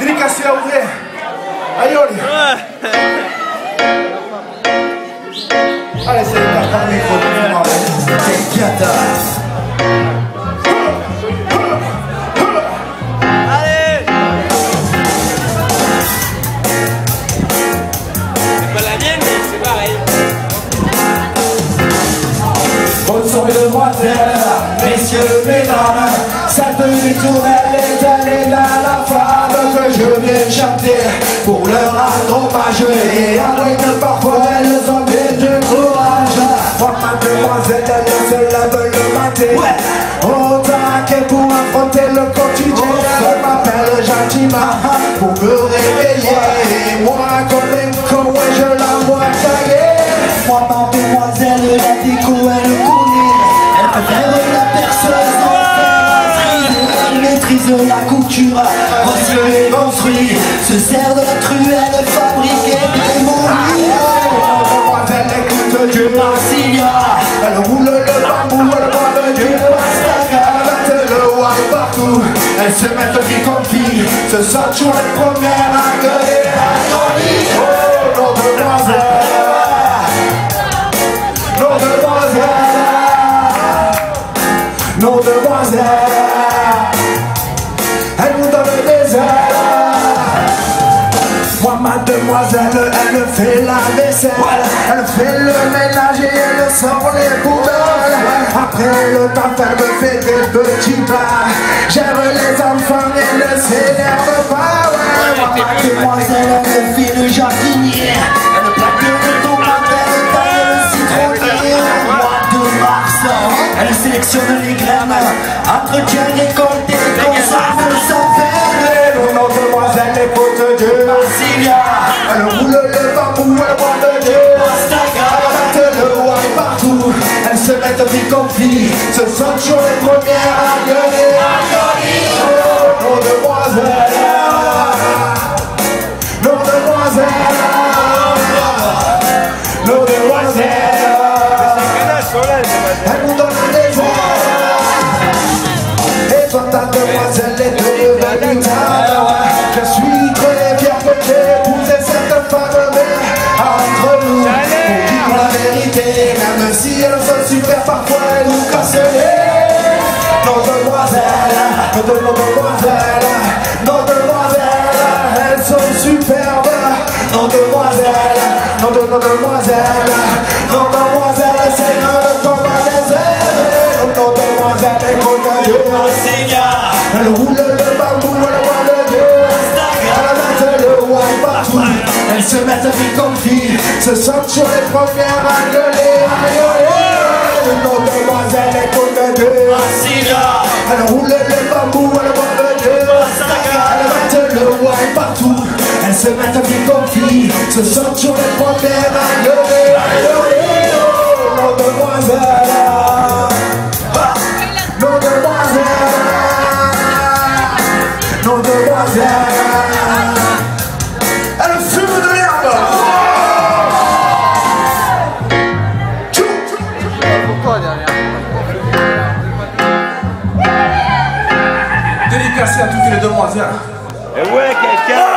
Dédicacé à ouvrir. Aïe, allez, c'est le temps par micro de moi. C'est Piata. Allez. C'est pas la mienne, mais c'est pareil. Bonne soirée demoiselles, messieurs, mesdames. Cette petite tournelle est allée dans la femme que je viens chanter pour leur rendre hommage. Et avec parfois elles ont bien du courage. Moi, mademoiselle, elles se lèvent le matin, au taquet pour affronter le quotidien. Elle m'appelle gentiment pour me réveiller. Et moi, comme un con, je la vois taguer. Moi, mademoiselle, la déco, elle connaît. Elle peut faire la perceuse, elle maîtrise la couture, reçu et construit, se sert de la truelle, fabriquée des momies. Mademoiselle écoute du Marsilia, elle roule le bambou, elle boit du pastaga, elle mette le wine partout, elle se met vie comme fille, se sent toujours les premières à gueuler à Tony. Oh, nos demoiselles, nos demoiselles, nos demoiselles, elles nous donnent des ailes. Moi, mademoiselle, elle fait la vaisselle, elle fait le ménage et elle sort les poubelles. Après le taf, elle me fait des petits plats. J'aime les enfants et ne s'énerve pas. Ouais. Moi, mademoiselle, elle fait le jardinier, elle plaque le tomate, elle taille le citronnier. Au mois de mars, elle sélectionne les graines, entretient, récolte et conserve sans faire. Nos demoiselles écoutent de Marsilia, elle roule le bambou, elle boit de pastaga, elle mette le wine partout, elle se met vie comme fille, se sent toujours les premières à gueuler. Oh, nos demoiselles, nos demoiselles, nos demoiselles, elles nous donnent des ailes. Et toi ta demoiselle est devenue table. Je suis très fier que j'ai épousé cette femme, mais entre nous, pour dire la vérité, même si elles sont super, parfois elles nous cassent les nez. Nos demoiselles, nos demoiselles, nos demoiselles, elles sont superbes. Nos demoiselles, nos demoiselles, nos demoiselles, c'est notre combat des ailes. Nos demoiselles, écoute de Marsilia, elles roulent le bambou, elles boivent le elles se mettent vie comme fille, se sentent sur les premières à gueuler, à gueuler. Nos demoiselles écoutent de Marsilia, elles roulent le bambou, elles boivent de pastaga, elles mettent le wine partout, elles se mettent vie comme fille, se sentent sur les premières à gueuler, à gueuler. Oh, nos demoiselles, nos demoiselles, nos demoiselles. Dédicacé à toutes les demoiselles. Et ouais, quelqu'un.